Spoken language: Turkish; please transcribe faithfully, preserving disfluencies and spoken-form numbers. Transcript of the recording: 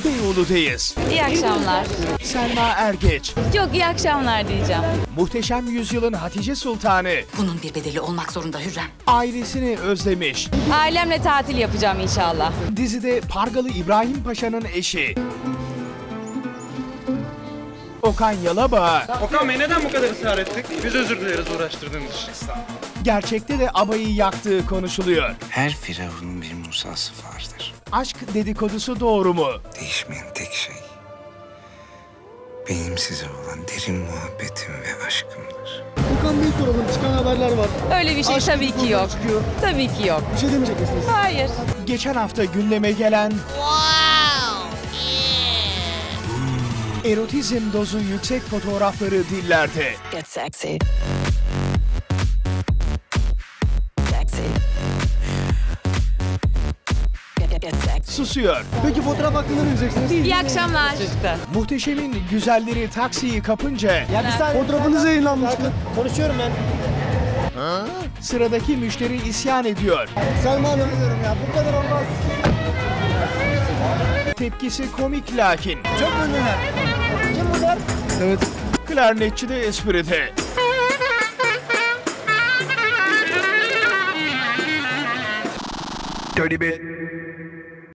Beyoğlu'dayız. İyi akşamlar. Selma Ergeç, Yok, iyi akşamlar diyeceğim. Muhteşem Yüzyıl'ın Hatice Sultanı, Bunun bir bedeli olmak zorunda Hürrem. ailesini özlemiş. Ailemle tatil yapacağım inşallah. Dizide Pargalı İbrahim Paşa'nın eşi Okan Yalabağ, Okan Bey, neden bu kadar ısrar ettik? Biz özür dileriz uğraştırdığımız için. gerçekte de abayı yaktığı konuşuluyor. Her firavunun bir Musa'sı vardır. Aşk dedikodusu doğru mu? Değişmeyen tek şey benim size olan derin muhabbetim ve aşkımdır. Okan Bey soralım, çıkan haberler var. Öyle bir şey Aşk tabii ki dedikodu yok. çıkıyor. Tabii ki yok. Bir şey demeyecek misiniz? Hayır. Geçen hafta gündeme gelen erotizm dozu yüksek fotoğrafları dillerde. Get sexy. Sexy. Get, get, get sexy. Susuyor. Peki fotoğraf hakkında ne diyeceksiniz? İyi akşamlar. Muhteşemin güzelleri taksiyi kapınca Ya bir saniye. Fotoğrafınız yayınlanmıştı. Konuşuyorum ben. sıradaki müşteri isyan ediyor. Selma Hanım. Ya bu kadar olmaz. Tepkisi komik lakin Çok ünlüler. Kim bunlar? Evet. klarnetçi de espride. Dirty bit.